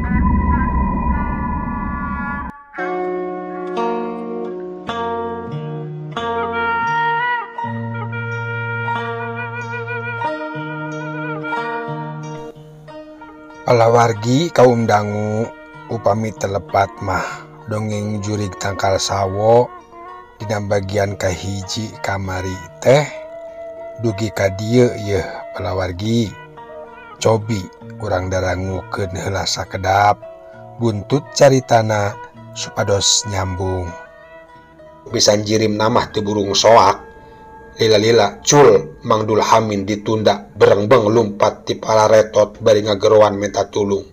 Palawargi kaum dangu upami telepat mah dongeng jurig tangkal sawo dina bagian kahiji kamari teh dugi ka dieu yeuh palawargi. Cobi urang darangukeun heula sakedap buntut caritana supados nyambung. Bisa njirim namah teu burung soak. Lila-lila cul mangdul hamin ditunda berengbeng lumpat ti palaretot bari ngageroan minta tulung.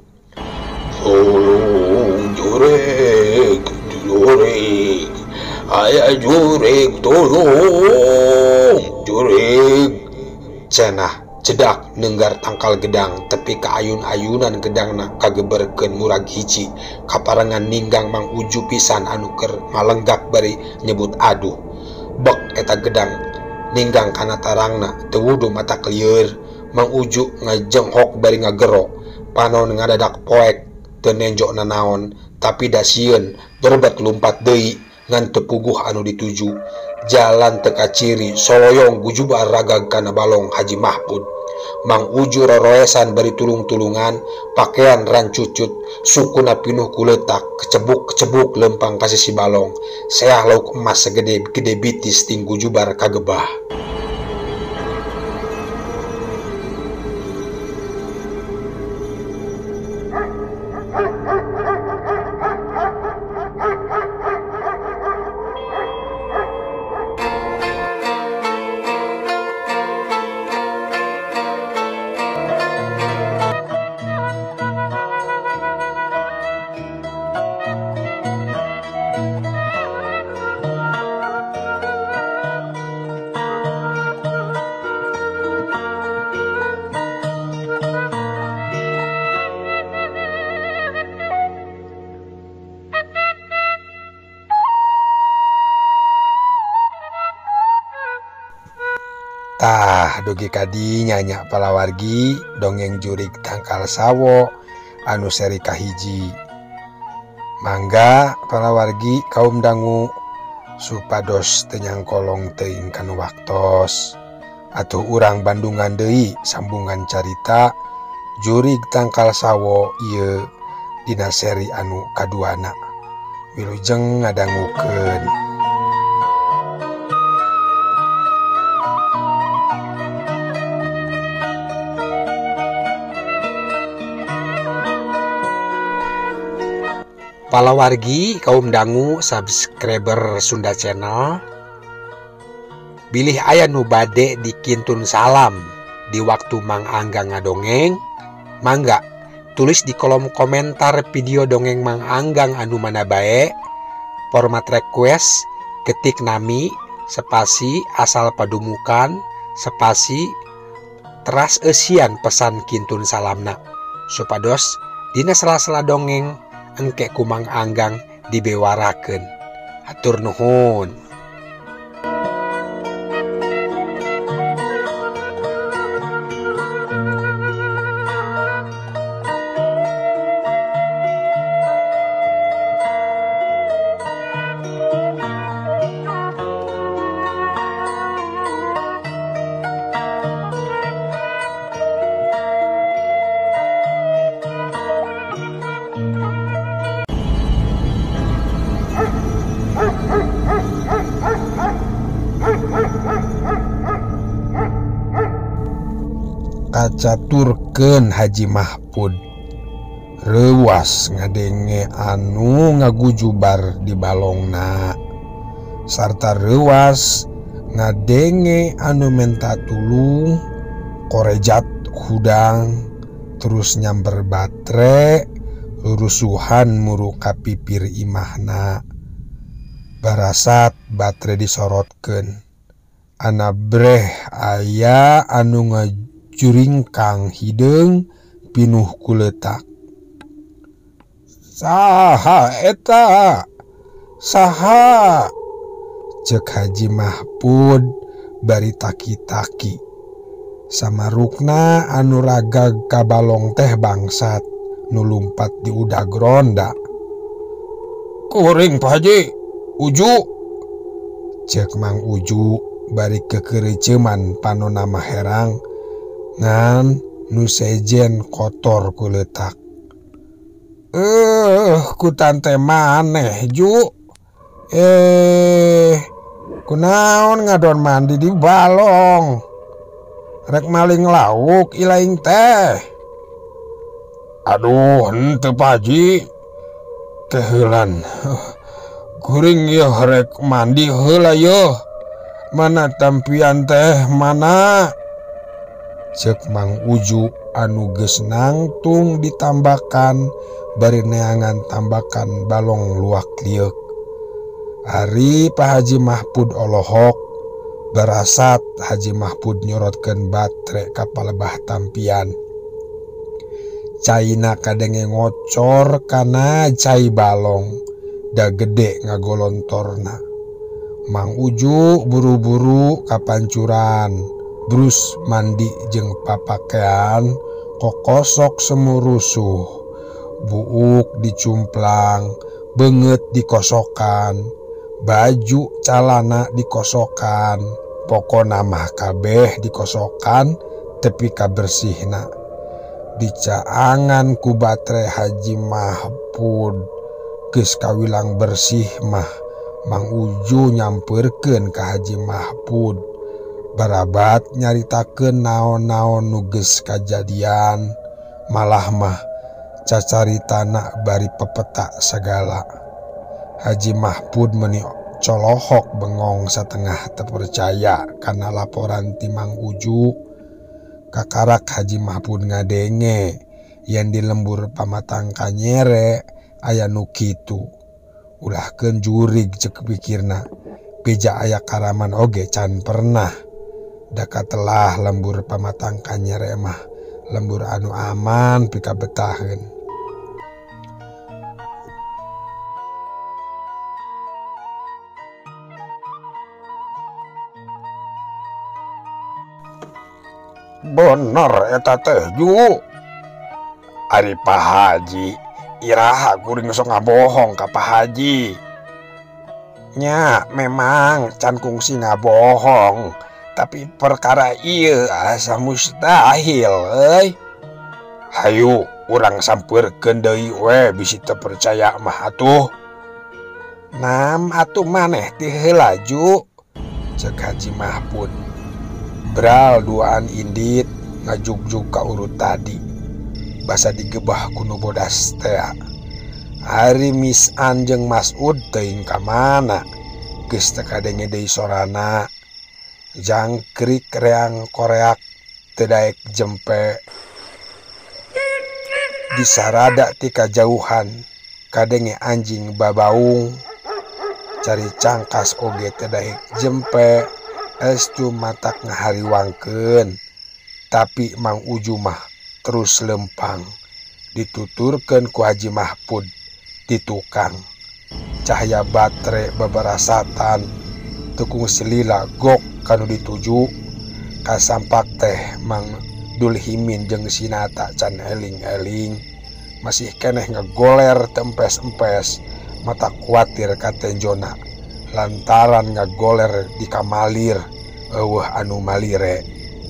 Tolong jureg, jureg, aya jureg tolong jureg. Cenah cedak nenggar tangkal gedang tepi ka ayun-ayunan gedangna kageberkeun murag hiji kaparengan ninggang Mang Uju pisan anu keur malenggak bari nyebut aduh. Bek eta gedang ninggang kana tarangna teu wudu mata klieur. Mang Uju ngajenghok bari ngagero panon ngadadak poek teu nenjokna naon tapi da sieun berbet lumpat deui ngan teu puguh anu dituju. Jalan teu kaciri soloyong gujubar ragag kana balong Haji Mahpud. Mang Uju roroesan bari tulung-tulungan pakean rancucut sukuna pinuh kuletak kecebuk-kecebuk lempang ka sisi balong seah lauk emas segede-gede bitis ting gujubar kagebah. Tah dugi kadi nyanyak palawargi dongeng jurig tangkal sawo anu seri kahiji. Mangga palawargi kaum dangu supados teu nyangkolong teuing kana waktos. Atuh urang bandungan deui sambungan carita jurig tangkal sawo ieu dina seri anu kaduana. Wilujeng ngadangukeun. Palawargi kaum dangu subscriber Sunda Channel, bilih aya nu bade dikintun salam di waktu Mang Angga ngadongeng, mangga tulis di kolom komentar video dongeng Mang Anggang anu mana bae, format request ketik nami spasi asal padumukan spasi teras eusian pesan kintun salamna supados dina sela-sela dongeng engke ku Mang Anggang dibewarakeun. Hatur nuhun. Kacaturkeun Haji Mahpud reuas ngadenge anu ngagujubar di balongna sarta reuas ngadenge anu menta tulung korejat hudang terus nyamber batre lurusuhan muru ka pipir imahna barasat batre disorotkeun ana breh aya anu juringkang hideung pinuh kuletak. Saha eta? Saha? Cek Haji Mahpud bari taki-taki. Samarukna anu ragag ka balong teh bangsat nulumpat di udah geronda. "Kuring Pak Haji, Uju," cek Mang Uju bari kekereceman panonna mah herang ngan nu sejen kotor ku leutak. Ku tante maneh Ju. Kunaon ngadon mandi di balong. Rek maling lauk ilaing teh. Aduh, henteu Pak Haji. Keheulan. Kuring yeuh rek mandi heula yeuh. Mana tampian teh mana? Cek Mang Uju anu geus nangtung ditambakan bari neangan tambakan balong luak liuk. Ari Pak Haji Mahpud olohok berasat Haji Mahpud nyorotkeun batre ka palebah tampian. Caina kadenge ngocor kana cai balong da gede ngagolontorna. Mang Uju buru-buru kapancuran, brus mandi jeung papakean kokosok semu rusuh, buuk dicumplang, beungeut dikosokan, baju calana dikosokan, pokona mah kabeh dikosokan tepi kabersihna. Dicaangan ku batre Haji Mahpud geus kawilang bersih mah Mang Uju nyampeurkeun ka Haji Mahpud barabat nyaritakeun naon-naon nu geus kajadian, malah mah cacaritana bari pepeta sagala. Haji Mahpud meuni colohok bengong satengah teu percaya kana laporan ti Mang Uju. Kakarak Haji Mahpud ngadenge yen di lembur pamatang Kanyere aya nu kitu. Ulahkeun jurig cek pikirna, beja aya karaman oge can pernah. Daka telah lembur pamatang Kanyere mah lembur anu aman pikabetaheun. Bener eta teh Ju. Ari Pak Haji iraha kuring sok ngabohong ka Pak Haji. Nya memang can kungsi ngabohong, tapi perkara ieu asa mustahil euy. Hayu urang sampeurkeun deui we bisi teu percaya mah atuh. Nam atuh maneh ti heula Ju, cek Haji Mahpud. Bral duaan indit ngajugjug ka urut tadi. Basa digebah kuno bodas teh. Ari Misan jeung Masud teuing ka mana? Geus teu kadenge deui sorana. Jangkrik reang koreak teu daek jempe. Disarada ti kajauhan kadenge anjing babaung. Cari cangkas oge teu daek jempe. Estu matak ngahariwangkeun. Tapi Mang Uju mah terus lempang dituturkeun ku Haji Mahpud di tukang. Cahaya batre babarasatan tukung selila gok kanu dituju kasampak teh Mang Dulhimin jeung Sinata can eling-eling masih keneh ngagoler tempes-empes mata kuatir ka tenjona lantaran ngagoler di kamalir eueuh anu malire.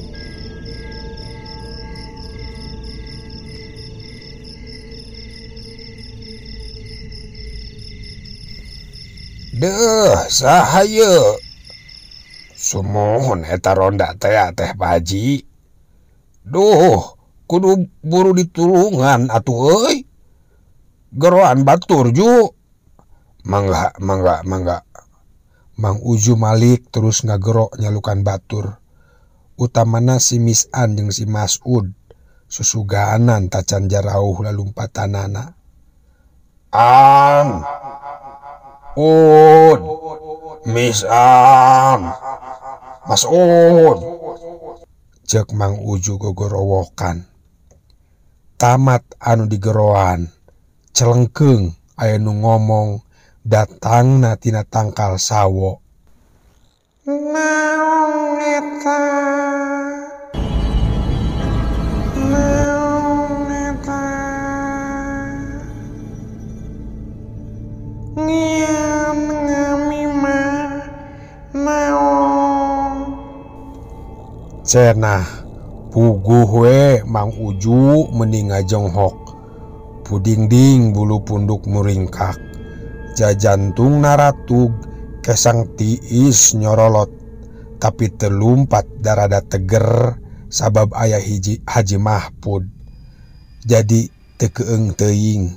Deuh saha yeu? Sumohon eta ronda teh Pak Haji. Duh, kudu buru ditulungan atuh euy. Geroan batur Ju. Mangga. Mang Uju Malik terus ngagerok nyalukan batur. Utamana si Misan jeung si Masud susuganan tacan jarauh lalumpatanana. An Ud, Misan, Masud, cek Mang Uju gogorowokan. Tamat anu digeroan, celengkeung aya nu ngomong datangna tina tangkal sawo. Naon eta? Naon eta? Cenah puguh we Mang Uju mending ngajenghok. Pudingding bulu punduk muringkak. Jajantung naratug kesang tiis nyorolot. Tapi telumpat darada teger sabab ayah hiji Haji Mahpud. Jadi tekeeng teuing.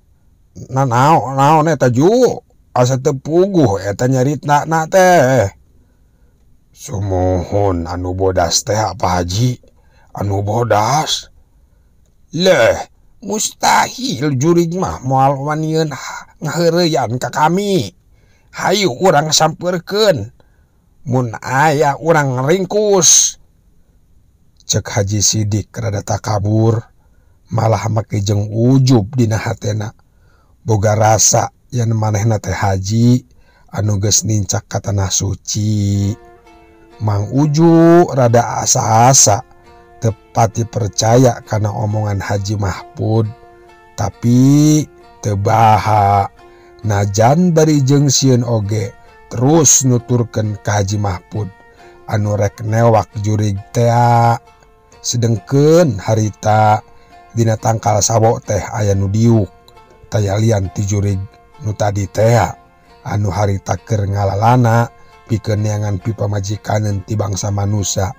Naon eta Ju? Asa teu puguh eta nyaritna teh. Sumohon anu bodas teh apa Haji? Anu bodas? Leh, mustahil jurig mah moal wanieun ngaheureuyan ka kami. Hayu urang sampeurkeun. Mun aya urang ringkus. Cek Haji Sidik rada takabur, malah make jeung ujub dina hatena. Boga rasa yen manehna teh haji anu geus nincak ka tanah suci. Mang Uju rada asa-asa teu pati percaya kana omongan Haji Mahpud, tapi teu baha najan bari jeung sieun oge terus nuturkeun ka Haji Mahpud anu rek newak jurig teh. Sedengkeun harita dina tangkal sabo teh aya nu diuk tayalian ti jurig nu tadi teh anu harita keur ngalalana pikeun neangan pipa majikaneun ti bangsa manusia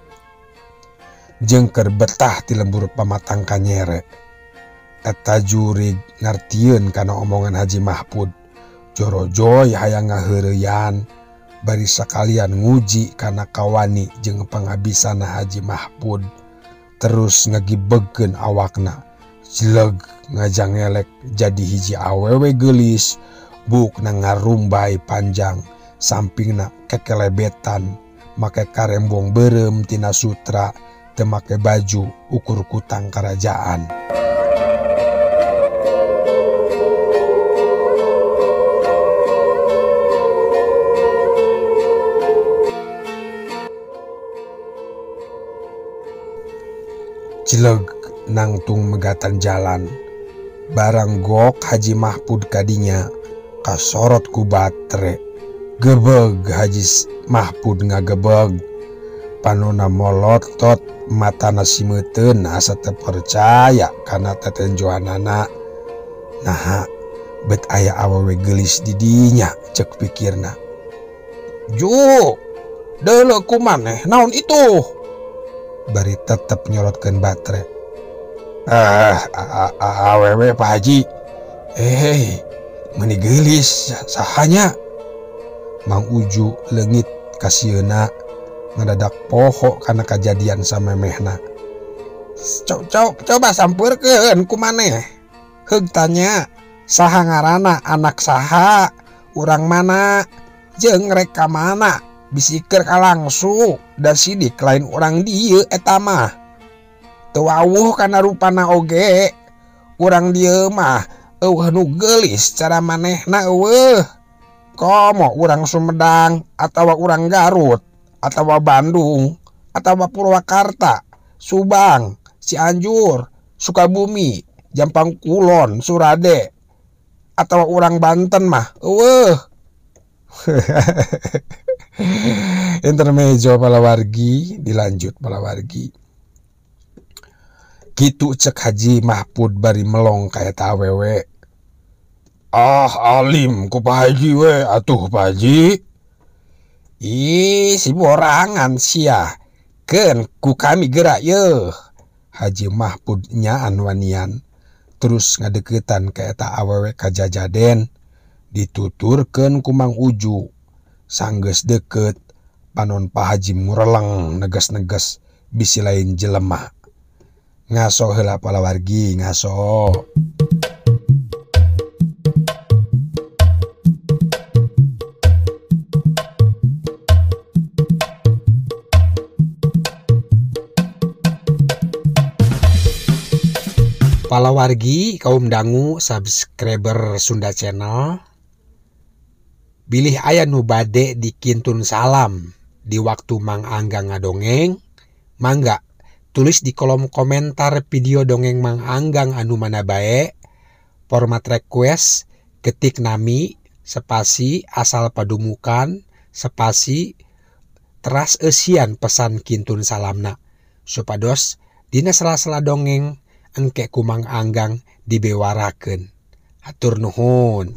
jeung keur betah ti lembur pamatang kanyere. Eta jurig ngartieun kana omongan Haji Mahpud, jorojoy hayang ngaheureuyan bari sakalian nguji kana kawani jeung pangabisana Haji Mahpud. Terus ngagibegkeun awakna, jeleg ngajangelek jadi hiji awewe geulis, bukna ngarumbay panjang, sampingna kekelebetan, make karembong beureum tina sutra, teu make baju ukur kutang karajaan. Jeleg nangtung megatan jalan, barang gok Haji Mahpud kadinya kasorot ku batre. Gebeg Haji Mahpud ngagebeg, panona molotot matana simeuteun asa teu percaya kana tetenjoanana. Nah, bet aya awewe geulis di dinya, cek pikirna. Ju, deuleu kumaneh naon itu? Bari tetep nyorotkeun batre. Awewe Pak Haji. Meuni geulis sahanya? Mang Uju leungit ka sieuna ngadadak poho kana kajadian samemehna. Coba sampeurkeun kumaneh. Heug tanya, saha ngaranna, anak saha, urang mana, jeung rek ka mana? Bisi keur kalangsu da Sidik lain urang dieu eta mah. Teu wawuh kana rupana oge. Urang dieu mah eueuh nu geulis cara manehna eueuh. Komo urang Sumedang atawa urang Garut atawa Bandung atawa Purwakarta, Subang, Cianjur, Sukabumi, Jampang Kulon, Surade atawa urang Banten mah eueuh. Intermezzo palawargi, dilanjut palawargi. Kitu cek Haji Mahpud bari melong ka eta awewe. Alim ku Pak Haji we atuh Pak Haji. Si borangan sia, keun ku kami gerak yeuh. Haji Mahpud nyaan wanian, terus ngadeuketan ka eta awewe kajajaden, dituturkeun ku Mang Uju. Sanggeus deukeut panon Pak Haji mureleng neges-neges bisi lain jelema. Ngaso heula palawargi, ngaso. Palawargi kaum dangu subscriber Sunda Channel. Bilih aya nu bade dikintun salam di waktu Mang Angga ngadongeng, mangga tulis di kolom komentar video dongeng Mang Anggang anu mana bae. Format request ketik nami spasi asal padumukan spasi teras eusian pesan kintun salamna. Supados dina sela-sela dongeng engke kumang anggang dibewarakeun. Hatur nuhun.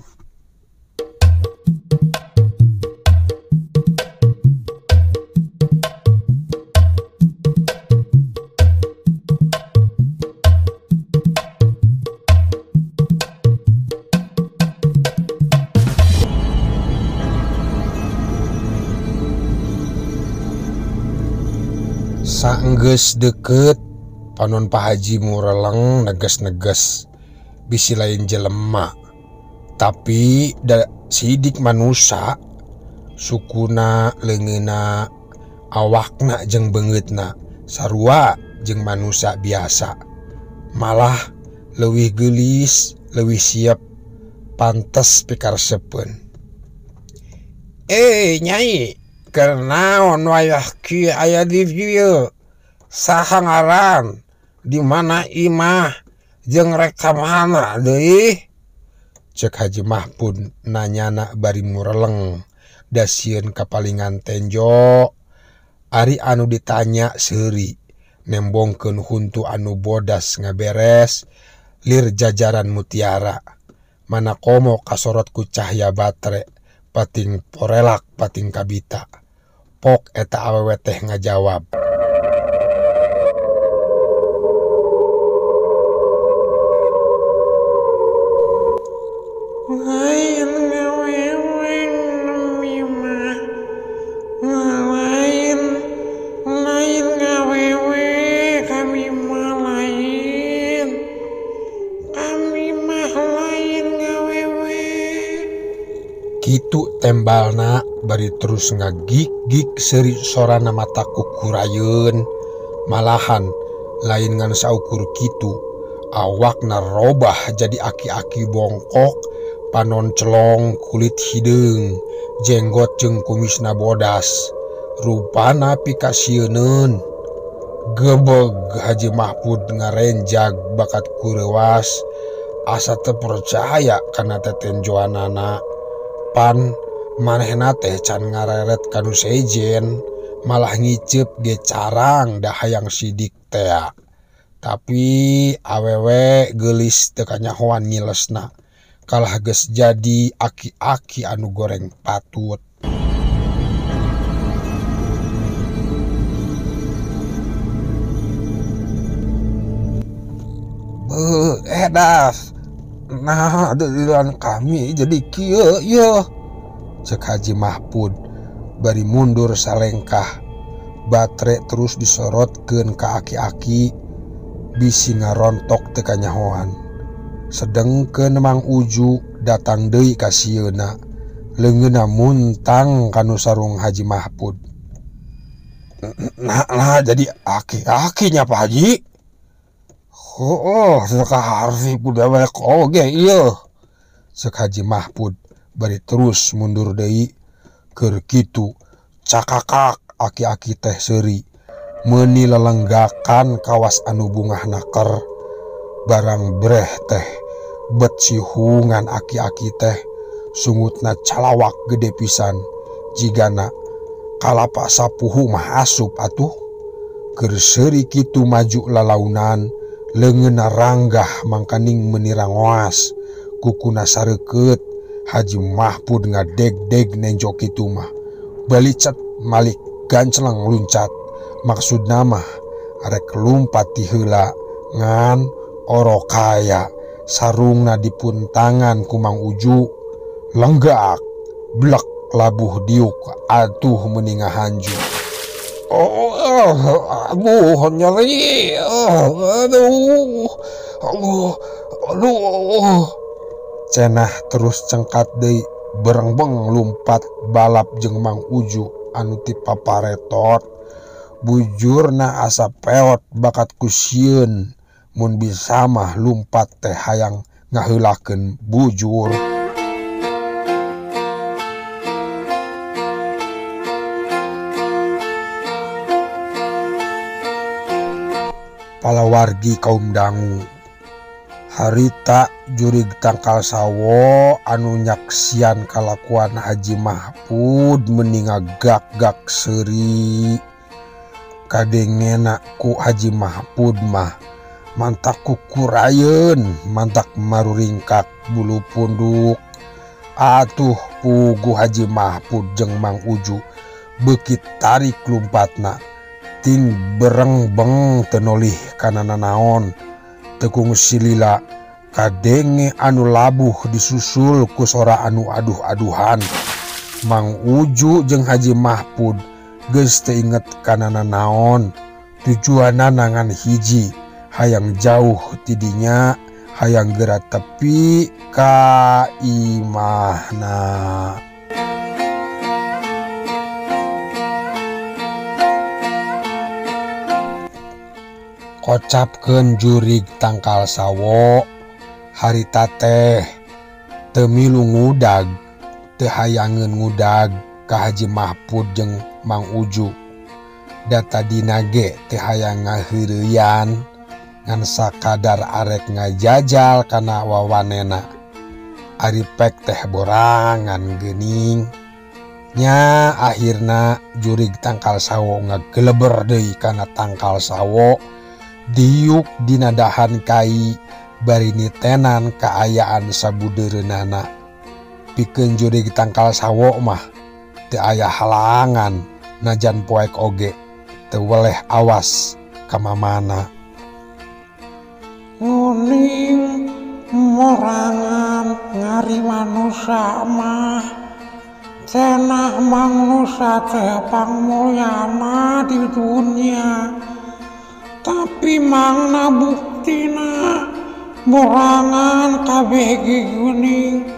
Saenggeus deket panon Pak Haji Mureleng neges-neges bisi lain jelema, tapi da sidik manusia sukuna leungeunna awakna jeung beungeutna sarua jeung manusia biasa, malah leuwih geulis, leuwih siap, pantes pikaresepkeun. Nyai, keur naon wayah kieu aya di dieu? Saha ngaran? Di mana imah? Jeung rek ka mana deui? Cek Haji Mahpud nanyana bari Mureleng da sieun kapalingan tenjo. Ari anu ditanya seuri nembongkeun huntu anu bodas ngaberes lir jajaran mutiara. Mana komo kasorot ku cahya batre pating porelak pating kabita. Pok eta awewe teh ngajawab. Lain ngawewe nemi mah, lain ngawewe kami mah lain, lain ngawewe. Kitu tembalna bari terus ngagik-gik seuri sorana mata kukurayeun. Malahan lain ngan saukur kitu awakna robah jadi aki-aki bongkok, panon celong, kulit hideung, jenggot jeung kumisna bodas, rupana pikasieunun. Gebeg Haji Mahpud ngarenjag bakat kurewas, asa teu percaya kana tetenjoanana. Pan manehna teh can ngareret kanu sejen, malah ngicep ge carang da hayang sidik teh. Tapi awewe geulis teu kanyahoan ngilesna, kalah geus jadi aki-aki anu goreng patut. Edas, nah deulan kami jadi kieu yeuh, cek Haji Mahpud bari mundur salengkah. Batre terus disorotkeun ka aki-aki bisi ngarontok teu kanyahoan. Sedengkeun Mang Uju datang deui ka sieuna, leungeunna muntang kanu sarung Haji Mahpud. Nah jadi aki-akinya Pak Haji? Sekaharsi kuda bae oge ieu, cek Haji Mahpud bari terus mundur deui. Keur kitu cakakak aki-aki teh seuri meuni lelenggakan kawas anu bungahna ker. Barang breh teh bet sihungan aki-aki teh sungutna calawak gede pisan, jigana kalapa sapuhu mah asup atuh. Keur seuri kitu maju lalaunan, leungeunna ranggah mangkaning meuni rangoas, kukuna sareukeut. Haji Mahpud ngadeg-deg nenjo kitu mah, balicet malik ganceleng luncat. Maksudna mah arek lumpat ti heula ngan orokaya sarungna dipuntangan ku Mang Uju. Lenggak blek labuh diuk atuh meuni ngahanju. Aduh nyeri, aduh. Cenah terus cengkat deui berengbeng lumpat balap jeung Mang Uju anu ti paparetot. Bujurna asa peot bakat ku sieun, mun bisa mah lumpat teh hayang ngaheulakeun bujur. Palawargi kaum dangu, Harita jurig tangkal sawo anu nyaksian kalakuan Haji Mahpud meninga gak-gak seri. Kadengena ku Haji Mahpud mah mantak kukurayeun, mantak maruringkak bulu punduk. Atuh pugu Haji Mahpud jeung Mang Uju beukit tarik lumpatna ting berengbeng tenolih kana nanaon. Tekung silila kadenge anu labuh disusul ku sora anu aduh-aduhan. Mang Uju jeung Haji Mahpud geus teu inget kana nanaon. Tujuanna nangan hiji, hayang jauh tidinya, hayang geura tepi ka imahna. Kocapkeun jurig tangkal sawo, harita teh teu milu ngudag, teu hayangeun ngudag ka Haji Mahpud jeung Mang Uju. Da tadina ge teu hayang ngaheureuyan ngan sakadar arek ngajajal kana wawanena. Ari pek teh borangan geuning. Nya akhirna jurig tangkal sawo ngageleber deui kana tangkal sawo. Diuk dina dahan kai bari nitenan kaayaan sabudeureunana. Pikeun jurig tangkal sawo mah teu aya halangan, najan poek oge teu weleh awas ka mamana. Nguning morangan ngari manusia mah cenah manusia teh pangmulyana di dunia. Tapi mangna buktina morangan kabeh geuning.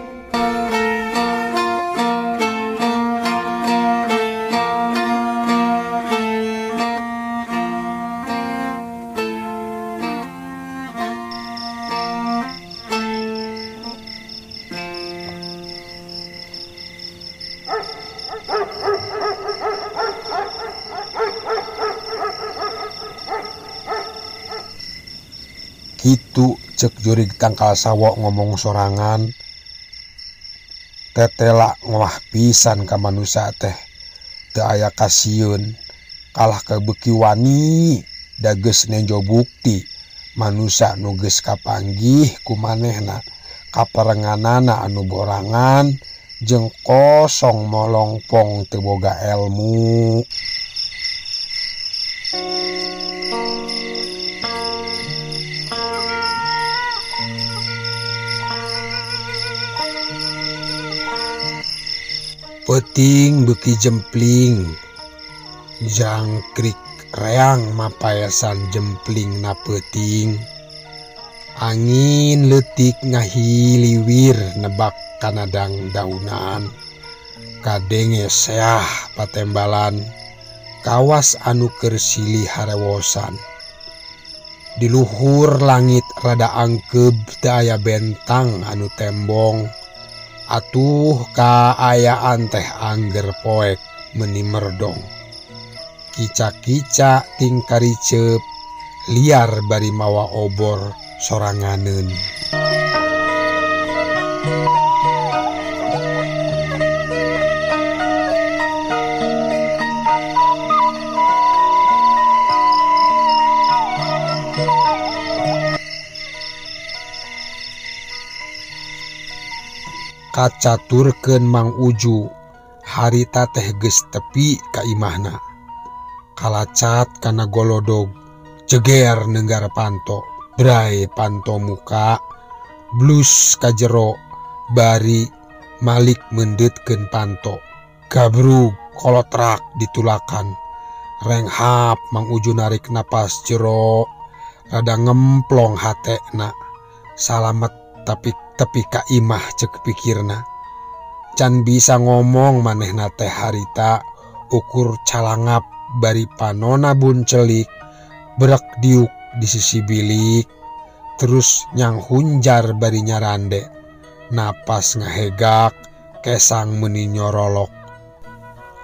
Kitu cek jurig tangkal sawo ngomong sorangan. Tetela ngowah pisan ka manusia teh teu aya kasieun, kalah kebeuki wani da geus nenjo bukti manusia nu geus kapanggih ku manehna kaparenganana anu borangan jeung kosong molongpong teu boga elmu. Peuting beuki jempling, jangkrik reang mapayasan jempling na peuting. Angin leutik ngahiliwir nebak kana daunan. Kadenge seah patembalan, kawas anu keur silih harewosan. Di luhur langit rada angkeub teu aya bentang anu tembong. Atuh kaayaan teh angger poek meuni merdong. Kica-kica ting kariceup, liar bari mawa obor soranganeun. Kacaturkeun Mang Uju, harita teh geus tepi ka imahna. Kalacat kana golodog, jeger neunggara panto, bray panto muka, blus ka jero, bari malik mendeutkeun panto. Gabrug kolotrak ditulakan. Renghap Mang Uju narik napas jero, rada ngemplong hatena. Salamet tapi tepi ka imah cek pikirna. Can bisa ngomong manehna teh harita, ukur calangap bari panona buncelik, berak diuk di sisi bilik, terus nyang hunjar bari nyarande, napas ngahegak, kesang meuni nyorolok.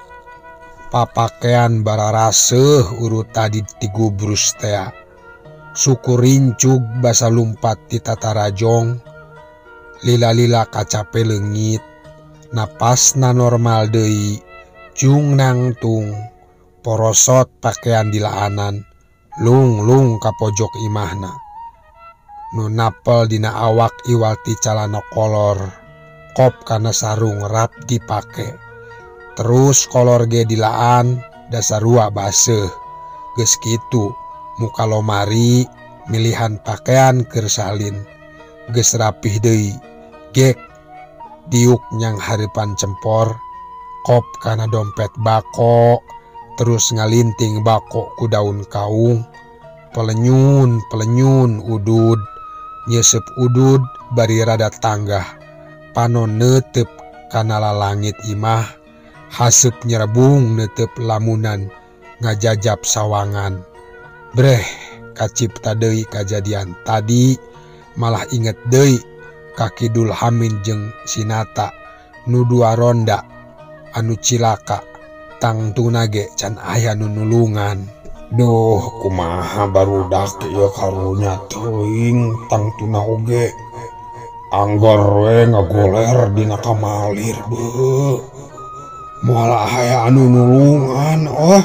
Papakean bararaseuh urut tadi tigubrus tea. suku rincug basa lumpat di tata rajong, lila-lila kacape leungit, napasna normal deui, jung nangtung, porosot pakaian dilaanan, lung ka pojok imahna. Nu napel dina awak iwalti calana kolor, kop kana sarung rap dipake. Terus kolor ge dilaan dasarua baseuh. Geus kitu muka lomari milihan pakaian keur salin. Geus rapih deui. Gek diuk nyang hareupan cempor, kop kana dompet bako, terus ngalinting bako ku daun kaung, pelenyun udud, nyesep udud bari rada tanggah, panon neuteup kana lalangit imah, haseup nyerebung neuteup lamunan ngajajab sawangan. Breh kacipta deui kajadian tadi, malah inget deui ka Kidul Hamin jeung Sinata nu dua ronda anu cilaka, tangtungna ge can aya nu nulungan. Duh, kumaha barudak ieu karunya teuing tangtuna oge. Anggar we ngagoler dina kamalir beuh. Moal aya anu nulungan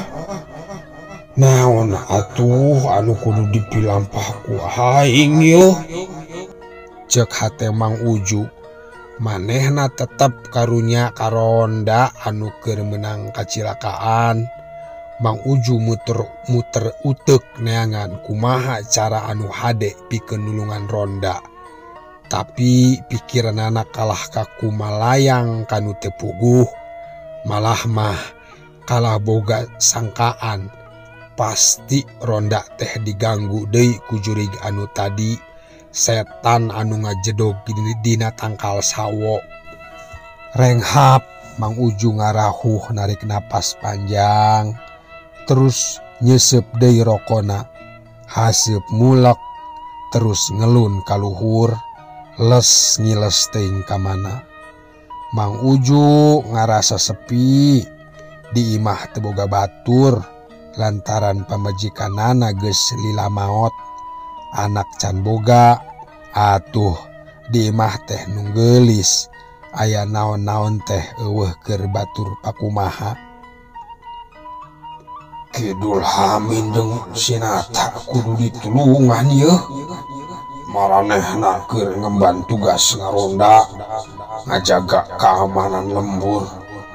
Naon atuh anu kudu dipilampah ku aing yeuh? Cek hate Mang Uju, manehna tetep karunya karonda anu keur meunang kacilakaan. Mang Uju muter uteuk neangan kumaha cara anu hade pikeun nulungan ronda. Tapi pikiranna kalah ka kumalayang kanu teu puguh, malah mah kalah boga sangkaan pasti ronda teh diganggu deui ku jurig anu tadi, setan anu ngajedog dina tangkal sawo. Renghap Mang Uju ngarahuh narik napas panjang, terus nyesep deui rokona, haseup mulek, terus ngelun ka luhur, les ngiles teuing ka mana. Mang Uju ngarasa sepi, di imah teu boga batur lantaran pamajikanana geus lila maot, anak can boga, atuh di imah teh nu geulis, aya naon-naon teh eueuh keur batur pakumaha. Kidul Hamin jeung Sinata kudu ditulungan yeuh. Maranehna keur ngemban tugas ngaronda, ngajaga keamanan lembur.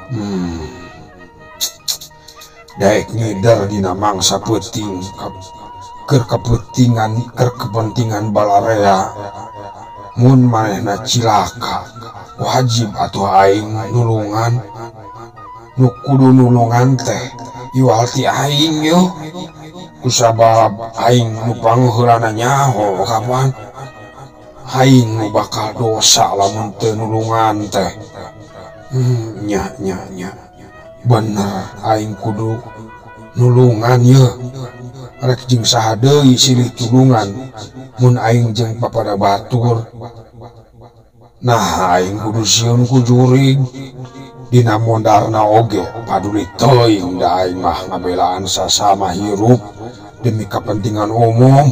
Daek ngeder dina mangsa peuting keur kepentingan balarea. Mun manehna cilaka, wajib atuh aing nulungan. Nu kudu nulungan teh iwalti aing yeuh. Kusabab aing nu pangheureuna nyaho kapan. Aing nu bakal dosa lamun teu nulungan teh. Nya. Bener aing kudu nulungan yeuh. Rek jeung saha deui silih tulungan mun aing jeung papada batur. Nah aing kudu sieun ku jurig. Dina mondarna oge paduli teuing da aing mah ngabelaan sasama hirup demi kepentingan umum.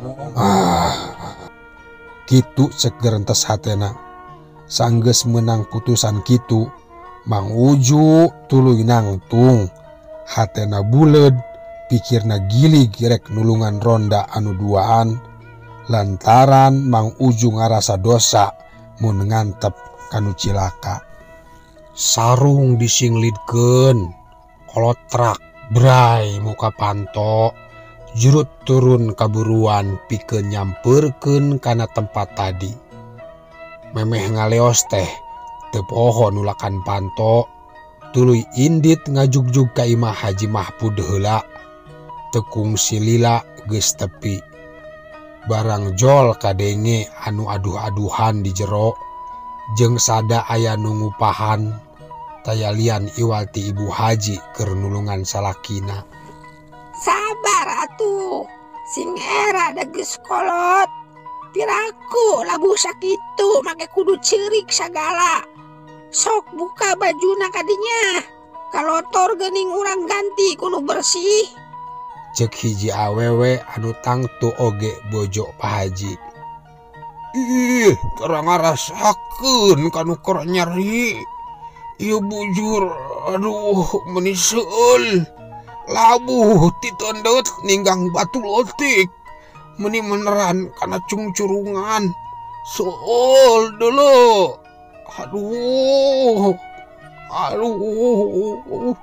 Kitu cek gerentes hatena. Sanggeus meunang putusan kitu, Mang Uju tuluy nangtung, hatena buleud, pikirna gilig rek nulungan ronda anu duaan, lantaran Mang Uju ngarasa dosa mun ngantep kanu cilaka. Sarung disinglidkeun, kolotrak bray muka panto, jurut turun kaburuan pikeun nyampeurkeun kana tempat tadi. Memeh ngaleos teh teu poho nulakan panto, tuluy indit ngajugjug ka imah Haji Mahpud heula, teu kungsi lila geus tepi. Barang jol kadenge anu aduh-aduhan di jero, jeung sada aya nu ngupahan, tayalian iwalti Ibu Haji keur nulungan salakina. Sabar atuh, sing era da geus kolot. Piraku labuh sakitu make kudu ceurik sagala. Sok buka bajuna kadinya, kalotor geuning urang ganti kudu bersih. Cek hiji awewe anu tangtu oge bojo Pak Haji. Ih, terang ngarasakeun kanu keur nyeri. Ieu bujur, aduh meuni seueul. Labuh ti tondeut ninggang batu lotik. Meuni meneran kana cungcurungan. Seueul deuleu. Aduh. Aduh.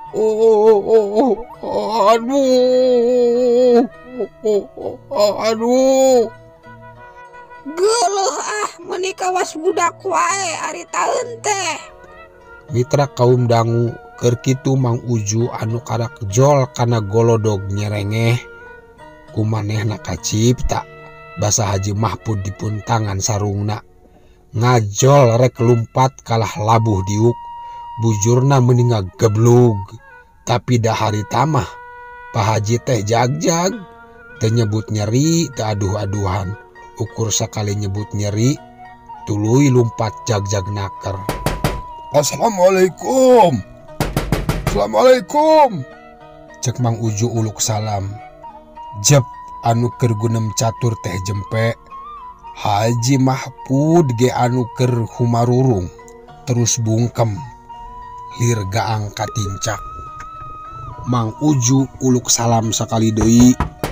Geuleuh meuni kawas budak wae ari taeun teh. Mitra kaum dangu keur kitu Mang Uju anu karak jol kana golodog nyerengeh kumanehna kacipta basa Haji Mahpud dipun tangan sarungna ngajol rek lumpat kalah labuh diuk bujurna mending geblug tapi dahari tamah Pak Haji teh jagjag teu nyebut nyeri teu aduh-aduhan ukur sakali nyebut nyeri tuluy lumpat jagjag naker. Assalamualaikum. Assalamualaikum. Cek Mang Uju uluk salam. Jep anu keur gunem catur teh jempe. Haji Mahpud ge anu keur humarurung terus bungkem. Lir gaang katincak. Mang Uju uluk salam sakali deui.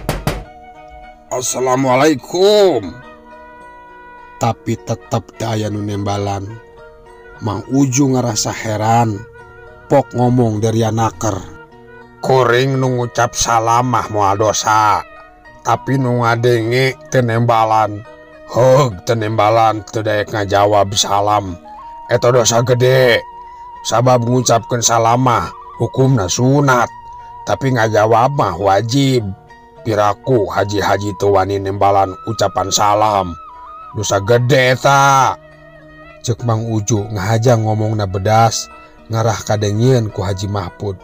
Assalamualaikum. Tapi tetep teu aya nu nembalan. Mang Uju ngerasa heran. Pok ngomong dari naker. Kuring nu ngucap salam mah moal dosa. Tapi nu ngadenge teu nembalan. Heug teu nembalan teu daek ngajawab salam. Eta dosa gede. Sabab ngucapkeun salam mah hukumna sunat. Tapi ngajawab mah wajib. Piraku haji-haji teu wani nembalan ucapan salam. Dosa gede ta. Cek Mang Uju ngahaja ngomongna bedas ngarah kadengieun ku Haji Mahpud.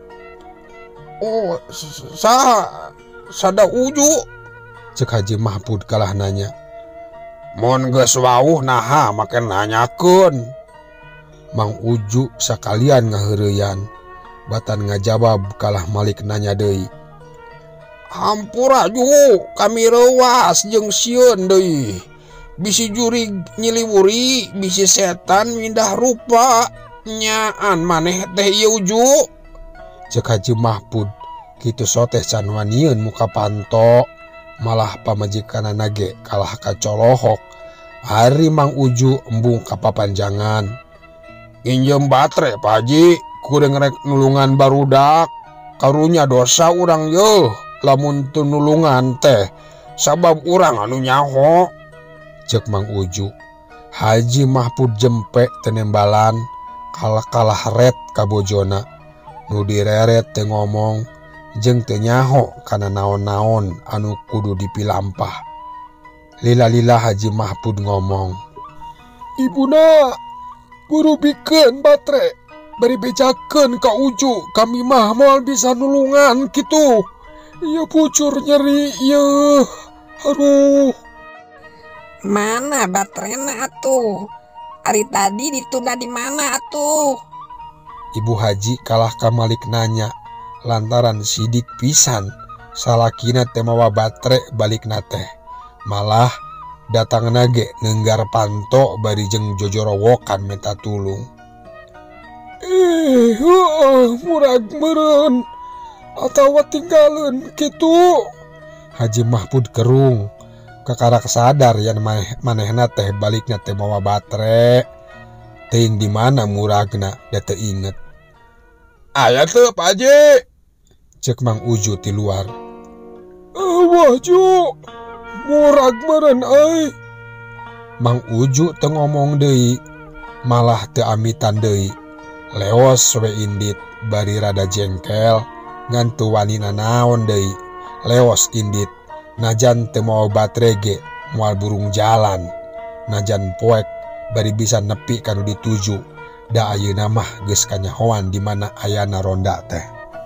Oh, sada Uju. Cek Haji Mahpud kalah nanya. Mun geus wawuh naha make nanyakeun. Mang Uju sakalian ngaheureuyan. Batan ngajawab kalah malik nanya deui. Hampura Ju, kami reuas jeung sieun deui. Bisi jurig nyiliwuri, bisi setan mindah rupa. Nyaan maneh teh ieu Ju. Cek Haji Mahpud kitu soteh can wanieun muka panto. Malah pamajikanana ge kalah kacolohok. Hari Mang Uju embung ka papanjangan. Injem batre Pak Haji, kuring rek nulungan barudak. Karunya dosa urang yeuh lamun teu nulungan teh. Sabab urang anu nyaho. Cek Mang Uju. Haji Mahpud jempe tenembalan kalah ret ka bojona. Nu direret teu ngomong jeung teu nyaho kana naon-naon anu kudu dipilampah. Lila-lila Haji Mahpud ngomong. Ibuna guru bikeun batre bari bejakeun ka Uju, kami mah moal bisa nulungan kitu. Ieu bujur nyeri ieu. Aduh. Mana baterena atuh? Ari tadi ditunda di mana atuh? Ibu Haji kalah ka malik nanya lantaran sidik pisan salakina teh mawa batre balikna teh. Malah datangna ge neunggar panto bari jeung jojorowokan minta tulung. Murag meureun atawa tinggalin kitu. Haji Mahpud kerung kakarak sadar yan manehna teh balikna teh mawa batre. Teuing di mana muragna da teu inget. Aya teu Pak Haji? Cek Mang Uju ti luar. Wah Ju, murag meureun euy. Mang Uju teu ngomong deui, malah teu amitan deui. Leos we indit bari rada jengkel ngan teu wani nanaon deui. Leos indit najan teu mau batre ge moal burung jalan. Najan poek bari bisa nepi kanu dituju. Da ayeuna mah geus kanyahoan di mana ayana ronda teh.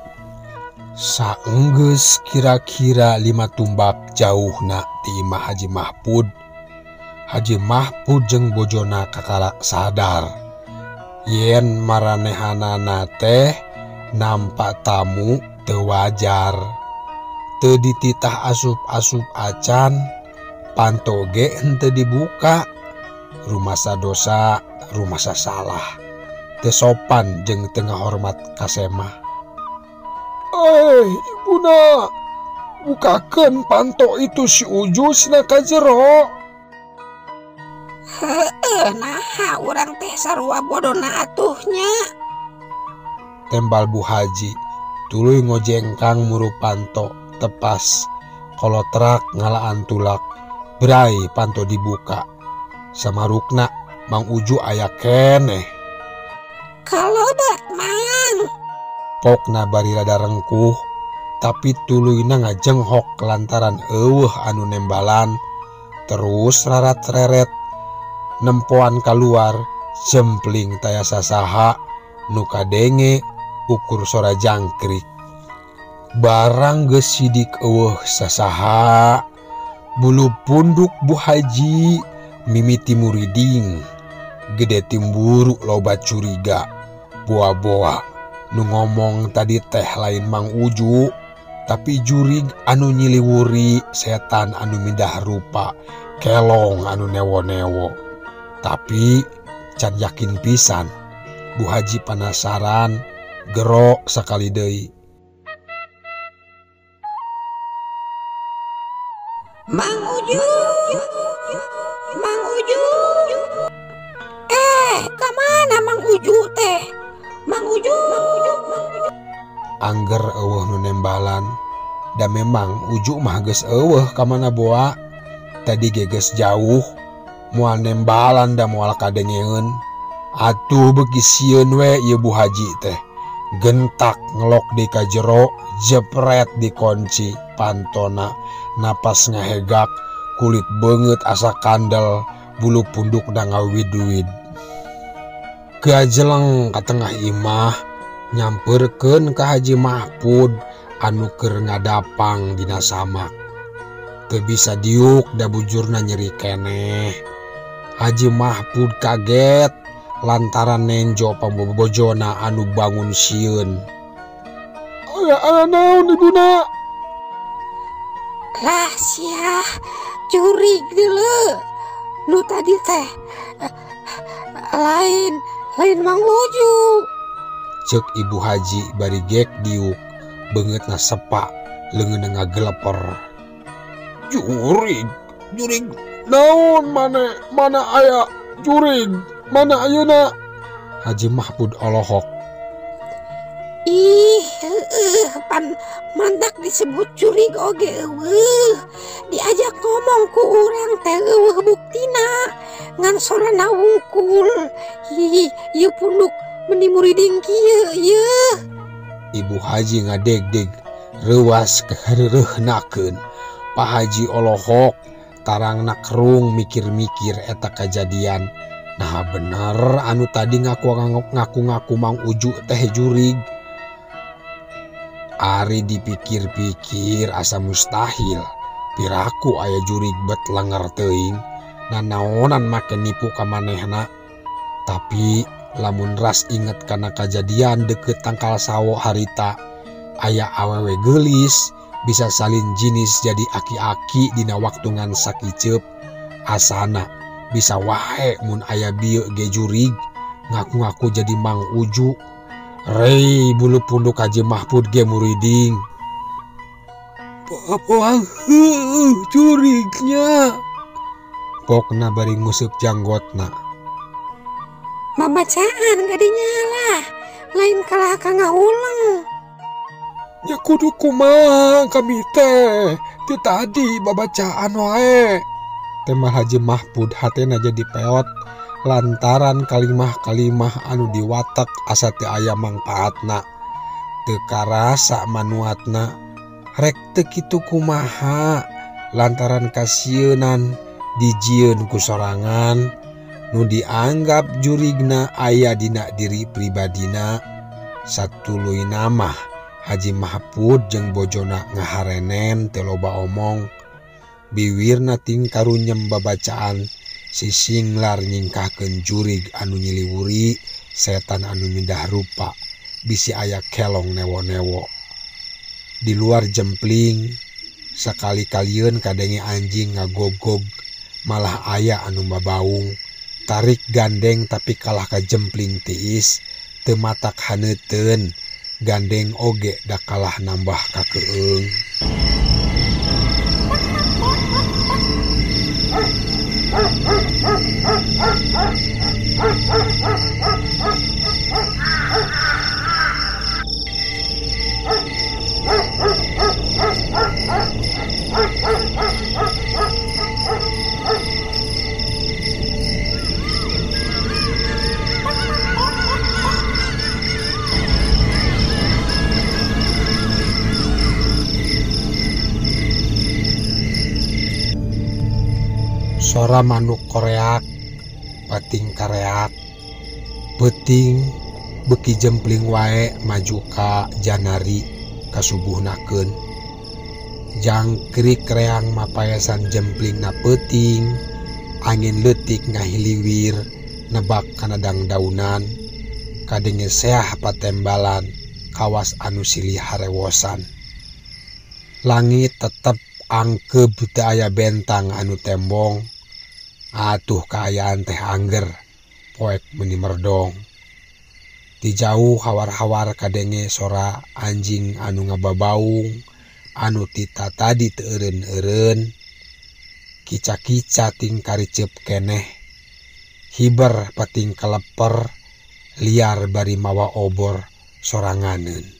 Saenggeus kira-kira 5 tumbak jauhna ti imah Haji Mahpud. Haji Mahpud jeung bojona kakarak sadar yen maranehanana teh nampak tamu teu wajar. teu dititah asup-asup acan, panto ge henteu dibuka. Rumasa dosa, rumasa salah, teu sopan jeung teu ngahormat kasemah. Ibuna, bukakeun panto itu si Uju sina ka jero. Heueuh, naha urang teh sarua bodona atuhnya. Tembal Bu Haji, tuluy ngojengkang muru panto tepas. Kolotrak ngalaan tulak, berai panto dibuka. Samarukna Mang Uju aya keneh. Kaloba Mang. Pokna bari rada rengkuh, tapi tuluyna ngajenghok lantaran eueuh anu nembalan. Terus rarat-reret nempoan kaluar, jempling taya sasaha, nu kadenge ukur sora jangkrik. Barang geus sidik eueuh sasaha, bulu punduk Bu Haji mimiti muriding, gede timburu loba curiga. Boa-boa nu ngomong tadi teh lain Mang Uju, tapi jurig anu nyiliwuri setan anu mindah rupa, kelong anu newo-newo. Tapi can yakin pisan, Bu Haji penasaran, gero sakali deui. Mang Uju, Mang Uju. Kamana Mang Uju teh? Mang Uju. Angger eueuh nu nembalan, da memang Uju mah geus eueuh ka mana boa. Tadi ge geus jauh, moal nembalan da moal kadengeun. Atuh beuki sieun we ieu Bu Haji teh. Gentak ngelok di ka jero, jepret dikunci pantona, napas ngahegak, kulit beungeut asa kandel, bulu punduk da ngawid-wid. Gajeleng ka tengah imah, nyamperkeun ka Haji Mahpud anu keur ngadapang dina samak. Teu bisa diuk da bujurna nyeri keneh. Haji Mahpud kaget lantaran nenjo pambobojona anu bangun sieun. Aya naon Ibuna? Lah sia, curig deuleu. Nu tadi teh lain Mang Uju. Ceuk Ibu Haji bari gek diuk, beungeutna sepak, leungeunna ngageleper. Jurig naon mana aya jurig? Mana ayeuna? Haji Mahpud olohok. Ih, pan mandak disebut curig oge eueuh. Diajak ngomong ku urang teh eueuh buktina. Ngan sorana wungkul. Ieu punduk meni muriding kieu yeuh. Ibu Haji ngadeg-deg, reuas kahareureunnakeun. Pak Haji olohok, tarangna kerung mikir-mikir eta kajadian. Nah bener anu tadi ngaku-ngaku Mang Uju teh jurig. Ari dipikir-pikir asa mustahil, piraku aya jurig bet lenger teuing, nanaonan make nipu ka manehna. Tapi lamun ras inget kana kajadian deket tangkal sawo harita, aya awewe geulis bisa salin jinis jadi aki-aki dina waktungan sakiceup. Asana bisa wae mun aya bieu ge jurig ngaku-ngaku jadi Mang Uju. Rei bulu punduk Haji Mahpud ge muriding. Poang curignya. Pokna bari nguseup janggotna. Babacaan gadinya lah, lain kalah ka ngaulang. Ya kudu kumaha kami teh, ti tadi babacaan wae. Tema Haji Mahpud hatena jadi peot lantaran kalimah-kalimah anu diwatek asa teu aya mangpaatna. Teu karasa manuatna, rek teu kitu kumaha lantaran kasieunan dijieun ku sorangan nu dianggap jurigna aya dina diri pribadina. Satuluyna mah Haji Mahpud jeung bojona ngaharenen teu loba omong. Biwirna ting karunyem babacaan, sisinglar nyingkahkeun jurig anu nyiliwuri setan anu mindah rupa, bisi aya kelong newo-newo. Di luar jempling, Sekali-kalian kadenge anjing ngagogog, malah aya anu babaung. Tarik gandeng tapi kalah ka jempling tiis, teu matak haneuteun. Gandeng oge da kalah nambah ka keung. Sora manuk koreak, pating kareak, peuting beki jempling wae maju ka janari kasubuhnakeun. Jangkrik reang mapayasan jempling na peuting, angin leutik ngahiliwir nebak kana dangdaunan, kadenge seah patembalan kawas anu silih harewosan. Langit tetep angkeb teu aya bentang anu tembong. Atuh kaayaan teh angger, poek meuni merdong. Di jauh hawar-hawar kadenge sora anjing anu ngababaung, anu tita tadi teu eureun-eureun. Kica-kica ting karicep keneh, hiber pating keleper, liar bari mawa obor soranganeun.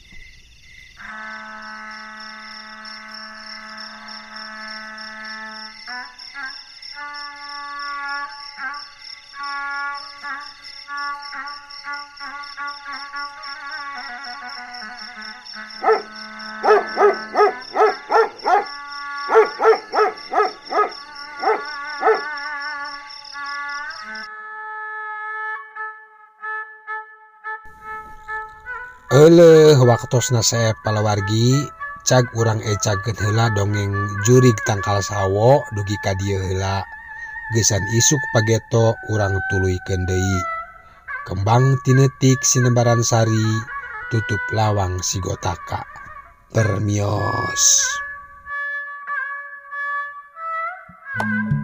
Euleuh waktosna sae palawargi, cag urang ecakeun heula dongeng Jurig Tangkal Sawo dugi ka dieu heula. Geusan isuk pageto urang tuluykeun deui. Kembang tineutik sinembaran sari, tutup lawang sigotaka. Permios.